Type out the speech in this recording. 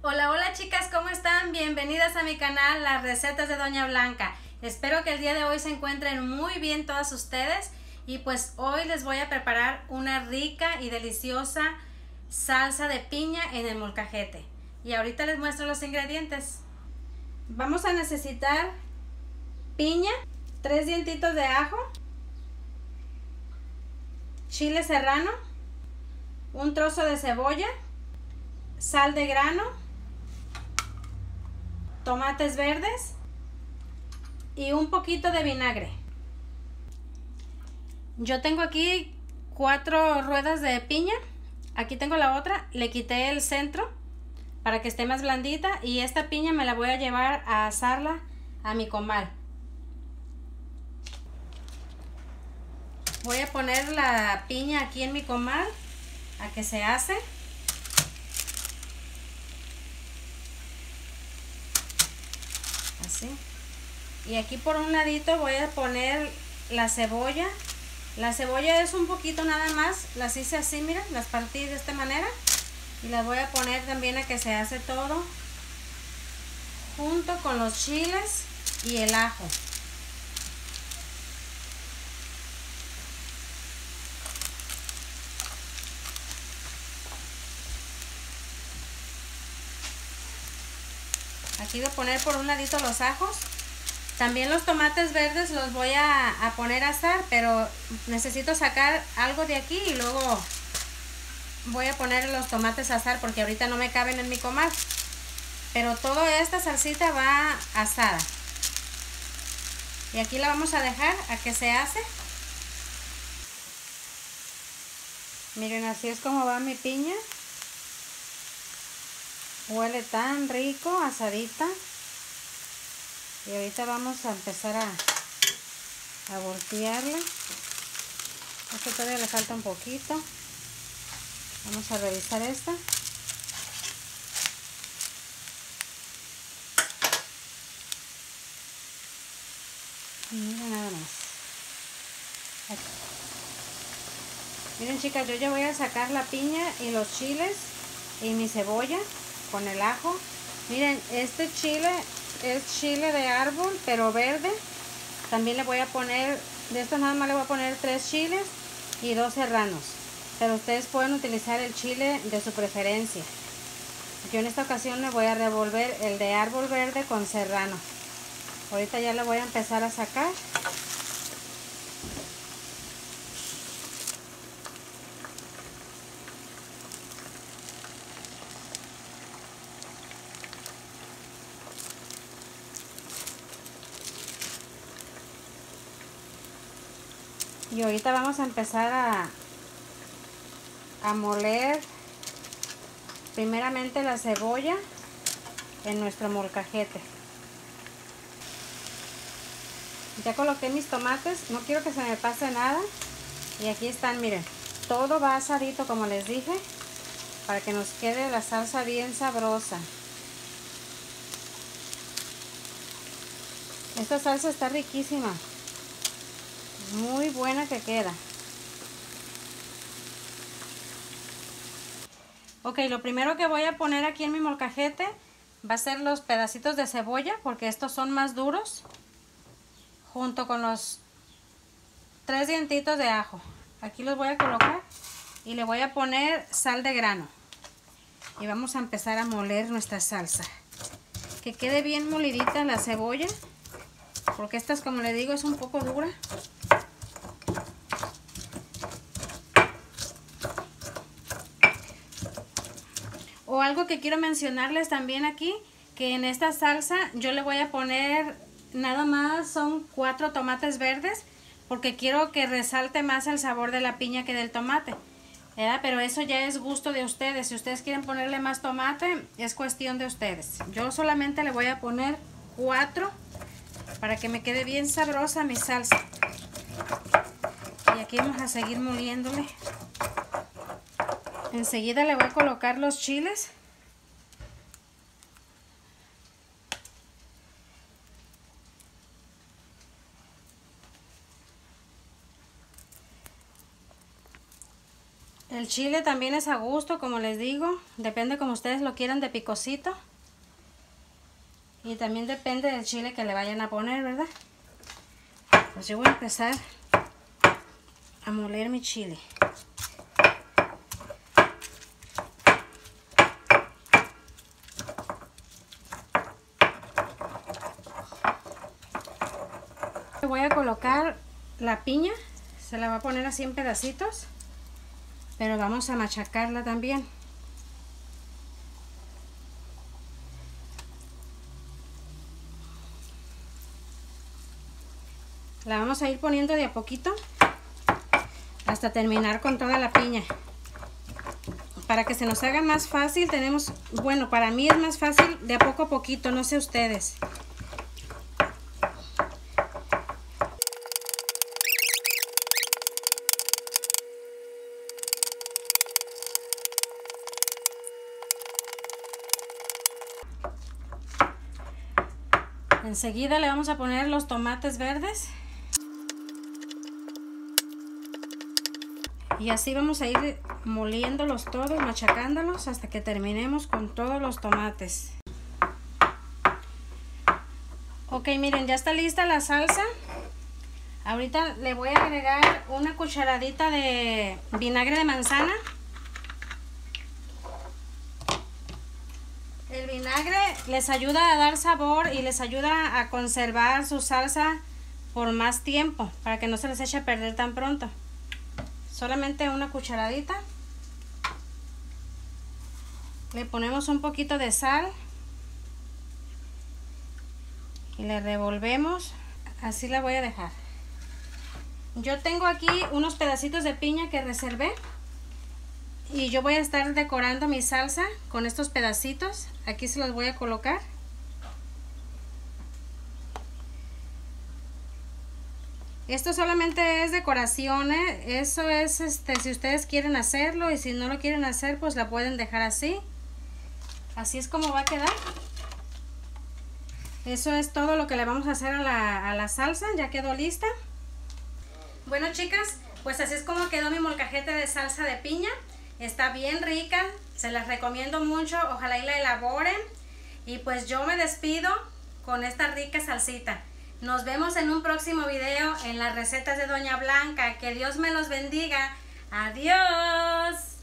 Hola, hola chicas, ¿cómo están? Bienvenidas a mi canal, Las Recetas de Doña Blanca. Espero que el día de hoy se encuentren muy bien todas ustedes y pues hoy les voy a preparar una rica y deliciosa salsa de piña en el molcajete. Y ahorita les muestro los ingredientes. Vamos a necesitar piña, 3 dientitos de ajo, chile serrano, un trozo de cebolla, sal de grano, tomates verdes y un poquito de vinagre. Yo tengo aquí 4 ruedas de piña. Aquí tengo la otra, le quité el centro para que esté más blandita y esta piña me la voy a llevar a asarla a mi comal. Voy a poner la piña aquí en mi comal a que se ase. Así. Y aquí por un ladito voy a poner la cebolla. La cebolla es un poquito nada más, las hice así, miren, las partí de esta manera y las voy a poner también a que se hace todo junto con los chiles y el ajo. Aquí voy a poner por un ladito los ajos. También los tomates verdes los voy a poner a asar, pero necesito sacar algo de aquí y luego voy a poner los tomates a asar porque ahorita no me caben en mi comal. Pero toda esta salsita va asada. Y aquí la vamos a dejar a que se ase. Miren, así es como va mi piña. Huele tan rico, asadita. Y ahorita vamos a empezar a voltearla. Esto todavía le falta un poquito. Vamos a revisar esta. Miren nada más. Aquí. Miren chicas, yo ya voy a sacar la piña y los chiles y mi cebolla con el ajo. Miren, este chile es chile de árbol, pero verde. También le voy a poner, de esto nada más le voy a poner 3 chiles y 2 serranos. Pero ustedes pueden utilizar el chile de su preferencia. Yo en esta ocasión le voy a revolver el de árbol verde con serrano. Ahorita ya le voy a empezar a sacar. Y ahorita vamos a empezar a moler primeramente la cebolla en nuestro molcajete. Ya coloqué mis tomates, no quiero que se me pase nada. Y aquí están, miren, todo va asadito como les dije, para que nos quede la salsa bien sabrosa. Esta salsa está riquísima, muy buena que queda. Ok, lo primero que voy a poner aquí en mi molcajete va a ser los pedacitos de cebolla, porque estos son más duros, junto con los 3 dientitos de ajo. Aquí los voy a colocar y le voy a poner sal de grano. Y vamos a empezar a moler nuestra salsa. Que quede bien molidita la cebolla, porque esta, como le digo, es un poco dura. O algo que quiero mencionarles también aquí, que en esta salsa yo le voy a poner nada más son 4 tomates verdes, porque quiero que resalte más el sabor de la piña que del tomate, ¿verdad? Pero eso ya es gusto de ustedes. Si ustedes quieren ponerle más tomate, es cuestión de ustedes. Yo solamente le voy a poner 4 para que me quede bien sabrosa mi salsa. Y aquí vamos a seguir moliéndole. Enseguida le voy a colocar los chiles. El chile también es a gusto, como les digo, depende como ustedes lo quieran de picosito. Y también depende del chile que le vayan a poner, ¿verdad? Pues yo voy a empezar a moler mi chile. Voy a colocar la piña, se la va a poner así en pedacitos, pero vamos a machacarla también. La vamos a ir poniendo de a poquito hasta terminar con toda la piña. Para que se nos haga más fácil, tenemos, bueno, para mí es más fácil de a poco a poquito, no sé ustedes. Enseguida le vamos a poner los tomates verdes. Y así vamos a ir moliéndolos todos, machacándolos hasta que terminemos con todos los tomates. Ok, miren, ya está lista la salsa. Ahorita le voy a agregar una cucharadita de vinagre de manzana. El vinagre les ayuda a dar sabor y les ayuda a conservar su salsa por más tiempo, para que no se les eche a perder tan pronto. Solamente una cucharadita. Le ponemos un poquito de sal y le revolvemos. Así la voy a dejar. Yo tengo aquí unos pedacitos de piña que reservé y yo voy a estar decorando mi salsa con estos pedacitos. Aquí se los voy a colocar. Esto solamente es decoración, ¿eh? Eso es si ustedes quieren hacerlo, y si no lo quieren hacer, pues la pueden dejar así. Así es como va a quedar. Eso es todo lo que le vamos a hacer a la salsa. Ya quedó lista. Bueno, chicas, pues así es como quedó mi molcajete de salsa de piña. Está bien rica, se las recomiendo mucho, ojalá y la elaboren. Y pues yo me despido con esta rica salsita. Nos vemos en un próximo video en las recetas de Doña Blanca. Que Dios me los bendiga. Adiós.